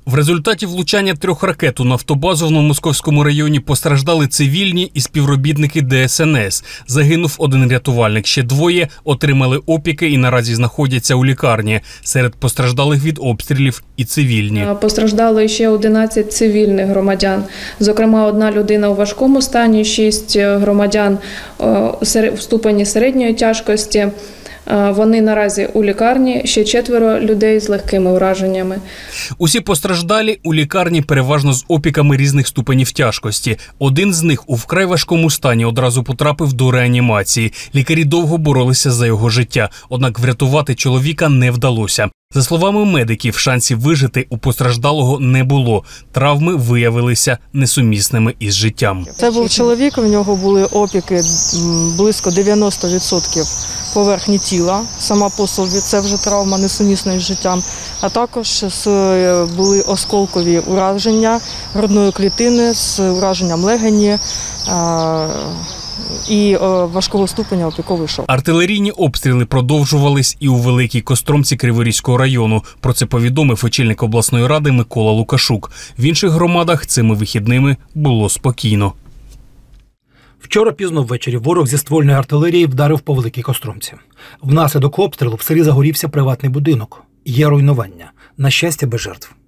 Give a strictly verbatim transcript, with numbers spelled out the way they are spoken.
В результаті влучання трьох ракет у нафтобазу в Новомосковському районі постраждали цивільні і співробітники Де Ес Ен Ес. Загинув один рятувальник, ще двоє отримали опіки і наразі знаходяться у лікарні. Серед постраждалих від обстрілів і цивільні. Постраждали ще одинадцять цивільних громадян. Зокрема, одна людина у важкому стані, шість громадян в ступені середньої тяжкості. Вони наразі у лікарні, ще четверо людей з легкими ураженнями. Усі постраждалі у лікарні переважно з опіками різних ступенів тяжкості. Один з них у вкрай важкому стані одразу потрапив до реанімації. Лікарі довго боролися за його життя, однак врятувати чоловіка не вдалося. За словами медиків, шансів вижити у постраждалого не було. Травми виявилися несумісними із життям. Це був чоловік, в нього були опіки близько дев'яносто відсотків поверхні тіла. Сама по собі це вже травма несумісна із життям. А також були осколкові ураження грудної клітини з ураженням легені і важкого ступеня опіковий шок. Артилерійні обстріли продовжувались і у Великій Костромці Криворізького району. Про це повідомив очільник обласної ради Микола Лукашук. В інших громадах цими вихідними було спокійно. Вчора пізно ввечері ворог зі ствольної артилерії вдарив по Великій Костромці. Внаслідок обстрілу в селі загорівся приватний будинок. Є руйнування. На щастя, без жертв.